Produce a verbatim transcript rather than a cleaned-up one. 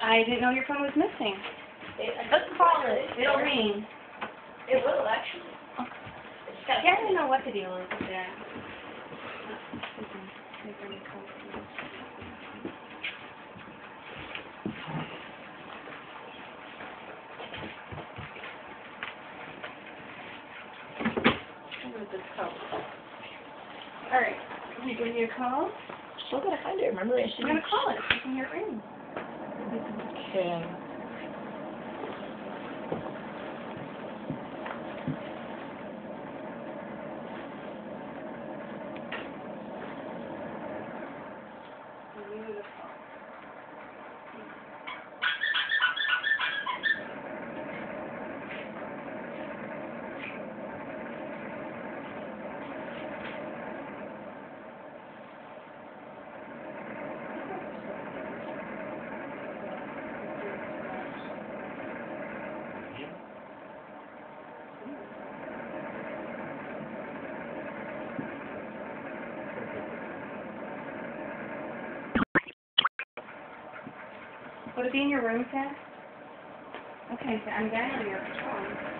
I didn't know your phone was missing. It, Let's call it. It'll ring. It will, actually. It's got Yeah, I don't know what the deal is with that. this code. Alright, can I give you a call? Still gotta find it, remember? I should I'm gonna call it. You can hear it ring. Okay. Would it be in your room, Sam? Okay, so I'm down to your phone.